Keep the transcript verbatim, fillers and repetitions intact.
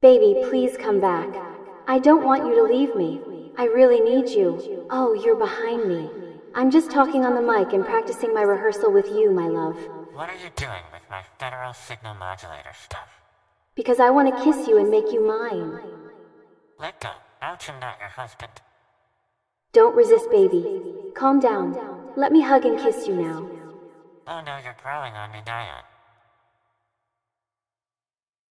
Baby, please come back. I don't want you to leave me. I really need you. Oh, you're behind me. I'm just talking on the mic and practicing my rehearsal with you, my love. What are you doing with my federal signal modulator stuff? Because I want to kiss you and make you mine. Let go. Out and not your husband. Don't resist, baby. Calm down. Let me hug and kiss you now. Oh no, you're growling on me, NAYEON.